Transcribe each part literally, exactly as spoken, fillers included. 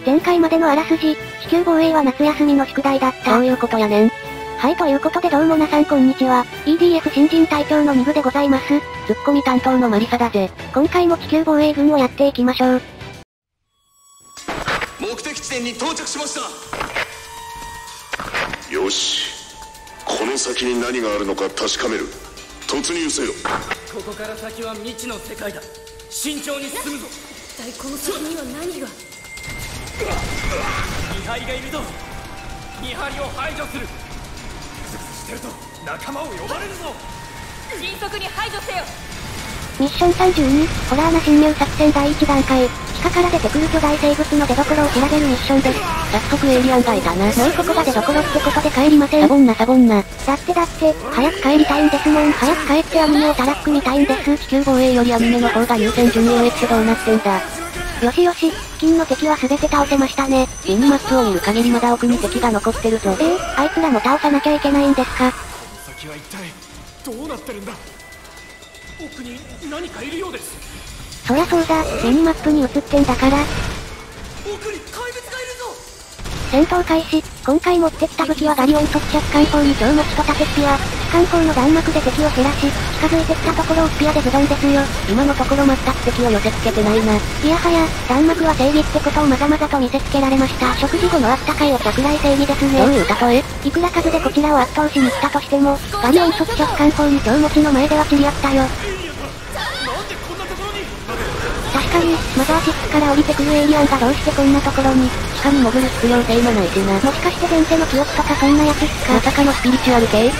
前回までのあらすじ、地球防衛は夏休みの宿題だった。 そういうことやねん。 はい、ということでどうもなさんこんにちは。イーディーエフ 新人隊長のニグでございます。 ツッコミ担当のマリサだぜ。 今回も地球防衛軍をやっていきましょう。 目的地点に到着しました。 よし、この先に何があるのか確かめる。突入せよ。 ここから先は未知の世界だ。慎重に進むぞ。 一体この先には何が。 見張りがいるぞ。見張りを排除する。グズグズしてると仲間を呼ばれるぞ。 迅速に排除せよ。 ミッションさんじゅうに、ホラーな侵入作戦だいいち段階。地下から出てくる巨大生物の出所を調べるミッションです。 早速エイリアンがいたな。 もうここが出所ってことで帰りません。 サボんなサボんな。 だってだって、早く帰りたいんですもん。早く帰ってアニメをタラック見たいんです。 地球防衛よりアニメの方が優先順位上ってどうなってんだ。 よしよし、付近の敵は全て倒せましたね。 ミニマップを見る限りまだ奥に敵が残ってるぞ。 えー、あいつらも倒さなきゃいけないんですか。 先は一体どうなってるんだ。奥に何かいるようです。 そりゃそうだ、ミニマップに映ってんだから。 奥に怪物がいるぞ。 戦闘開始。今回持ってきた武器はガリオン速着艦砲に超持ちと盾スピア。機関砲の弾幕で敵を減らし、近づいてきたところをスピアでズドンですよ。 今のところ全く敵を寄せ付けてないな。 いやはや、弾幕は正義ってことをまざまざと見せつけられました。食事後のあったかいお茶くらい正義ですね。 どういう例え？ いくら数でこちらを圧倒しに来たとしても、ガリオン速着艦砲に超持ちの前では散り合ったよ。確かに、マザーシックから降りてくるエイリアンがどうしてこんなところに。 地下に潜る必要性もないしな。 もしかして前世の記憶とかそんなやつっすか。 まさかのスピリチュアル系？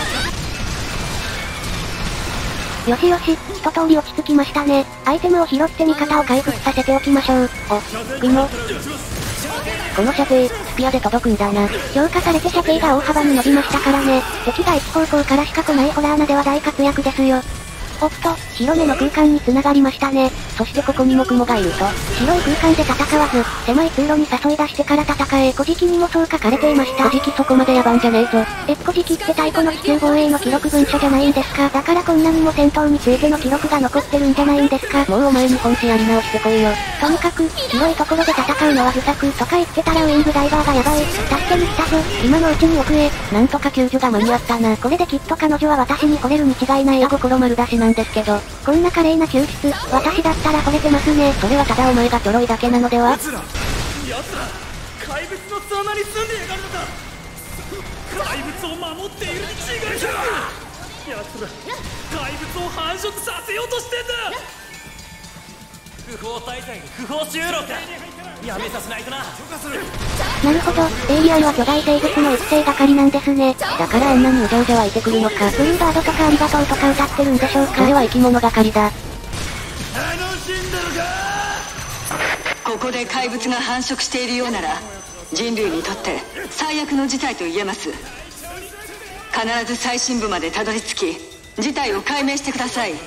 よしよし、一通り落ち着きましたね。アイテムを拾って味方を回復させておきましょう。 お、ビモ。この射程、スピアで届くんだな。 強化されて射程が大幅に伸びましたからね。敵が一方向からしか来ないホラーナでは大活躍ですよ。おっと、広めの空間に繋がりましたね。 そしてここにも雲がいると。 広い空間で戦わず、狭い通路に誘い出してから戦え。古事記にもそう書かれていました。 古事記そこまで野蛮じゃねえぞ。 え、古事記って太古の地球防衛の記録文書じゃないんですか。だからこんなにも戦闘についての記録が残ってるんじゃないんですか。 もうお前に本誌やり直してこいよ。 とにかく、広いところで戦うのは不作とか言ってたらウィングダイバーがやばい。助けに来たぞ。今のうちに奥へ。 なんとか救助が間に合ったな。 これできっと彼女は私に惚れるに違いない。 親心丸出しなんですけど。 こんな華麗な救出、私だったら惚れてますね。 それはただお前がちょろいだけなのでは？ 奴ら、奴ら、怪物の巣穴に住んでやがるのか。怪物を守っているに違いない。奴ら、怪物を繁殖させようとしてんだ。不法滞在に不法就労か。やめさせないとな。 なるほど、エイリアンは巨大生物の育成係なんですね。 だからあんなにうじゃうじゃ湧いてくるのか。 ブルーバードとかありがとうとか歌ってるんでしょうか。 それは生き物係だ。 楽しんでるか。 ここで怪物が繁殖しているようなら、人類にとって最悪の事態と言えます。必ず最深部までたどり着き、事態を解明してください。 分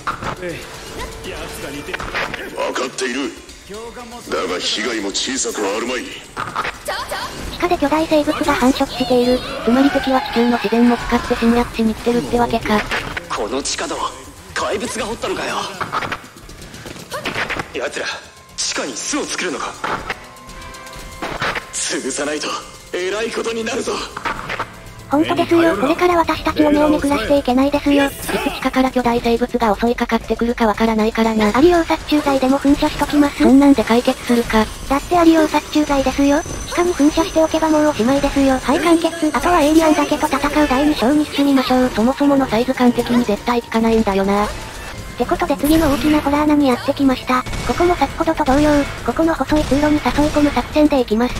かっている。だが被害も小さくはあるまい。 地下で巨大生物が繁殖している。 つまり敵は地球の自然も使って侵略しに来てるってわけか。 この地下道、怪物が掘ったのかよ。奴ら、地下に巣を作るのか。潰さないとえらいことになるぞ。 本当ですよ。これから私たちを目をめくらしていけないですよ。いつ地下から巨大生物が襲いかかってくるかわからないからな。 アリオー殺虫剤でも噴射しときます。 そんなんで解決するか。 だってアリオー殺虫剤ですよ。地下に噴射しておけばもうおしまいですよ。はい完結。あとはエイリアンだけと戦うだいに章に進みましょう。 そもそものサイズ感的に絶対効かないんだよな。 ってことで次の大きなホラー穴にやってきました。ここも先ほどと同様、ここの細い通路に誘い込む作戦でいきます。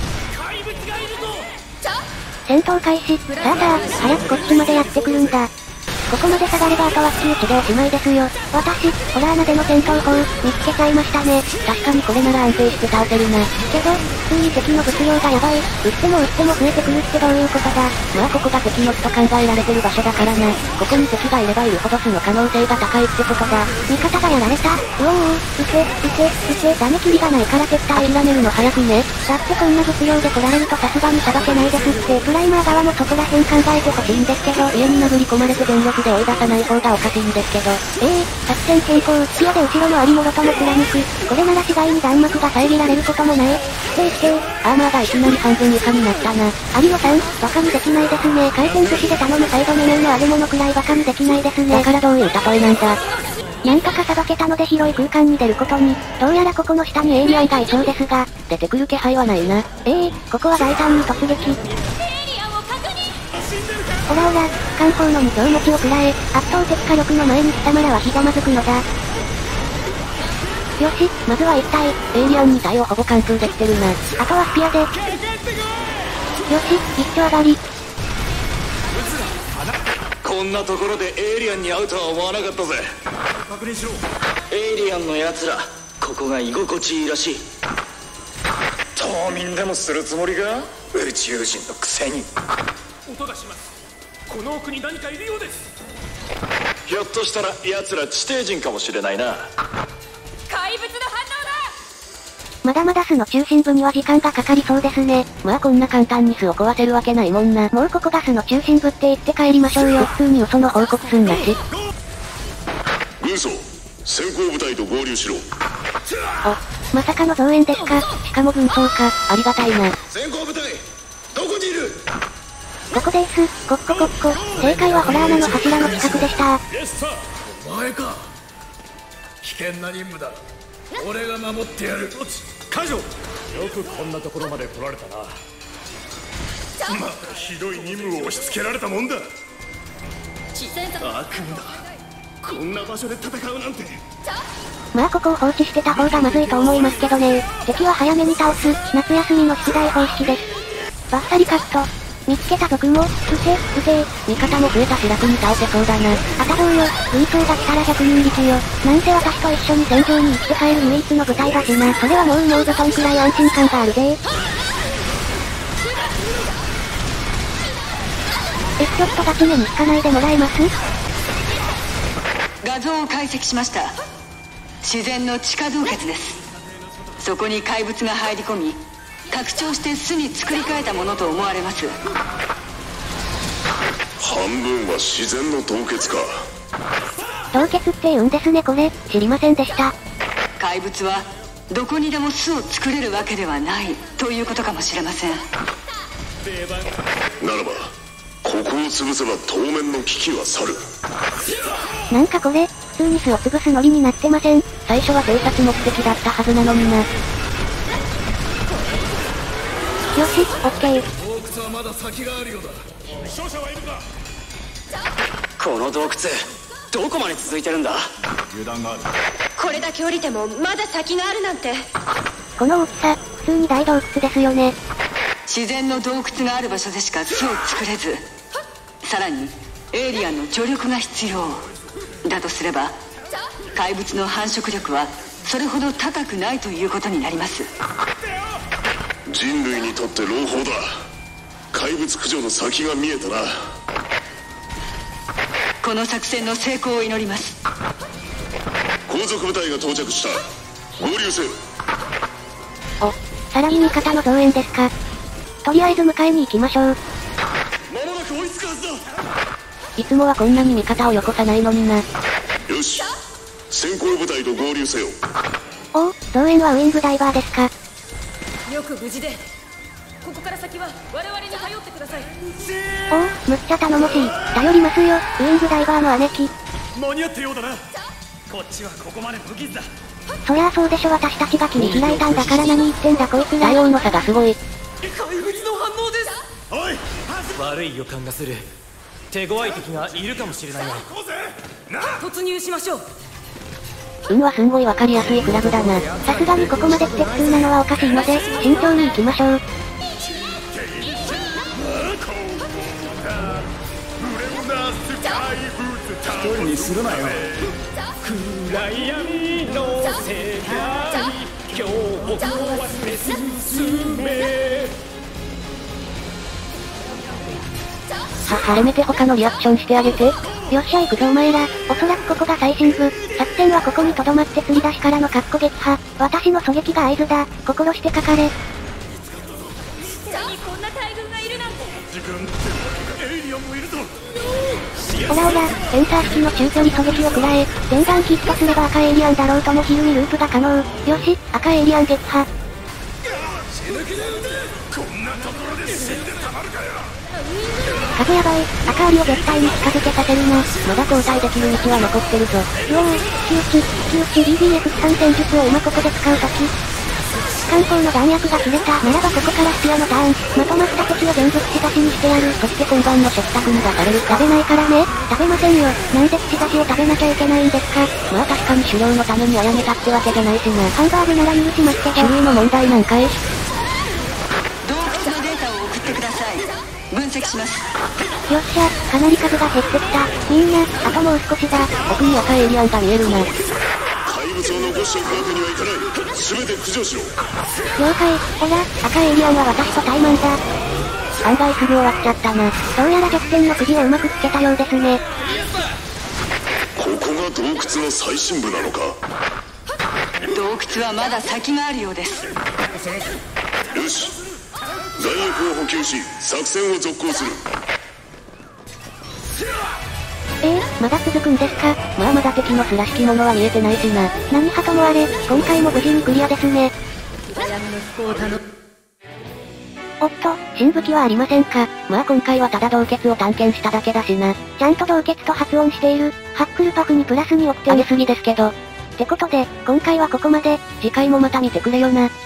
戦闘開始。さあさあ、早くこっちまでやってくるんだ。ここまで下がればあとは地打ちでおしまいですよ。私、ホラー穴での戦闘法、見つけちゃいましたね。 確かにこれなら安定して倒せるな。 けど、普通に敵の物量がやばい。撃っても撃っても増えてくるってどういうことだ。 まあここが敵の巣と考えられてる場所だからな。ここに敵がいればいるほど巣の可能性が高いってことだ。 味方がやられた。うおうおう、撃て、撃て、撃て、ダメ切りがないから絶対諦めるの早くね。 だってこんな物量で来られるとさすがにさばけないですって。プライマー側もそこら辺考えてほしいんですけど、 家に殴り込まれて電力スで追い出さない方がおかしいんですけど。 ええー、作戦変更、スピアで後ろのアリモロとも貫く。これなら次第に弾幕が遮られることもない。否定否定。 アーマーがいきなり半分以下になったな。 アリモさん、バカにできないですね。回転寿司で頼むサイドメニューのあるものくらいバカにできないですね。 だからどういう例えなんだ。 なんとかさばけたので広い空間に出ることに、どうやらここの下にエイリアンがいそうですが、 出てくる気配はないな。 ええー、ここは大胆に突撃。オラオラ、艦砲の二丁持ちを食らえ、圧倒的火力の前に貴様らはひざまずくのだ。よし、まずは一体、 エイリアンに体をほぼ貫通できてるな。 あとはスピアで。よし、一挙上がり。 こんなところでエイリアンに会うとは思わなかったぜ。 確認しろ。 エイリアンのやつら、ここが居心地いいらしい。冬眠でもするつもりか？宇宙人のくせに。 音がします。この奥に何かいるようです。 ひょっとしたら奴ら地底人かもしれないな。 怪物の反応だ。 まだまだ巣の中心部には時間がかかりそうですね。 まあこんな簡単に巣を壊せるわけないもんな。 もうここが巣の中心部って言って帰りましょうよ。 普通に嘘の報告すんなし。 軍曹、先行部隊と合流しろ。 まさかの増援ですか。 しかも軍曹か、ありがたいな。 先行部隊、どこにいる？ ここです。こっここっこ。正解はホラー穴の柱の近くでした。 お前か。危険な任務だ。俺が守ってやる。解除。よくこんなところまで来られたな。またひどい任務を押し付けられたもんだ。悪夢だ。こんな場所で戦うなんて。 まあここを放置してた方がまずいと思いますけどね。敵は早めに倒す、夏休みの出題方式です。バッサリカット。見つけたぞ雲。うせ、うせ味方も増えたし楽に倒せそうだな。 当たろうよ。軍曹が来たらひゃくにん力よ。なんせ私と一緒に戦場に生きて帰る唯一の部隊だしな。それはもう羽毛布団くらい安心感があるぜ。え、ちょっとガチめに引かないでもらえます？ 画像を解析しました。自然の地下洞穴です。そこに怪物が入り込み、拡張して巣に作り変えたものと思われます。 半分は自然の洞穴か。 洞穴って言うんですねこれ。知りませんでした。 怪物はどこにでも巣を作れるわけではないということかもしれません。 ならばここを潰せば当面の危機は去る。 なんかこれ普通に巣を潰すノリになってません？ 最初は偵察目的だったはずなのにな。 よし、オッケー。 洞窟はまだ先があるようだ。負傷者はいるか？ この洞窟、どこまで続いてるんだ？ 油断がある。 これだけ降りてもまだ先があるなんて。 この大きさ、普通に大洞窟ですよね。 自然の洞窟がある場所でしか巣を作れず、さらにエイリアンの助力が必要だとすれば、怪物の繁殖力はそれほど高くないということになります。 人類にとって朗報だ。怪物駆除の先が見えたな。 この作戦の成功を祈ります。 後続部隊が到着した。合流せよ。 お、さらに味方の増援ですか。とりあえず迎えに行きましょう。 まもなく追いつくはずだ。 いつもはこんなに味方をよこさないのにな。 よし、先行部隊と合流せよ。 おお、増援はウイングダイバーですか。 よく無事で。ここから先は我々に頼ってください。 おお、むっちゃ頼もしい。頼りますよ、ウイングダイバーの姉貴。 間に合ったようだな。こっちはここまで無傷だ。 そりゃあそうでしょ。私たちが切り開いたんだから何言ってんだこいつら。 大王の差がすごい。 怪物の反応です。おい、悪い予感がする。手強い敵がいるかもしれないな。 突入しましょう。 運はすんごいわかりやすいクラブだな。 さすがにここまで来て普通なのはおかしいので慎重に行きましょう。 一人にするなよ。暗闇の世界、今日僕は進め。 は、はれめて他のリアクションしてあげて。 よっしゃ行くぞお前ら。おそらくここが最深部。作戦はここに留まって吊り出しからのカッコ撃破。私の狙撃が合図だ。心してかかれ。 下にこんな大群がいるなんて。 自分ってエイリアンもいるぞ。 オラオラ、センサー式の中距離狙撃を食らえ、全弾ヒットすれば赤エイリアンだろうともヒルにループが可能。よし、赤エイリアン撃破。風やばい、赤アリを絶対に近づけさせるな。まだ交代できる道は残ってるぞ。うおー、突き打ち、突き打ち ビービーエフ 参戦術を今ここで使うとき。艦砲の弾薬が切れた。ならばここからスピアのターン。まとまった敵を全部串刺しにしてやる。そして今晩の食卓に出される。食べないからね。食べませんよ。なんで串刺しを食べなきゃいけないんですか。 まあ確かに狩猟のためにあやめたってわけじゃないしな。 ハンバーグなら許しますけど。 種類の問題なんかい。 洞窟のデータを送ってください。分析します。 よっしゃ、かなり数が減ってきた。みんな、あともう少しだ。 奥に赤エイリアンが見えるな。 怪物を残しておくわけにはいかない。全て駆除しろ。 了解。ほら、赤エイリアンは私とタイマンだ。 案外すぐ終わっちゃったな。 どうやら弱点のくじをうまくつけたようですね。 ここが洞窟の最深部なのか。 洞窟はまだ先があるようです。 よし、弾薬を補給し作戦を続行する。 えー、まだ続くんですか。 まあまだ敵の巣らしきものは見えてないしな。 何はともあれ、今回も無事にクリアですね。おっと、新武器はありませんか。 まあ今回はただ洞穴を探検しただけだしな。 ちゃんと洞窟と発音している。ハックルパフにプラスに億点。 上げすぎですけど。 ってことで、今回はここまで。 次回もまた見てくれよな。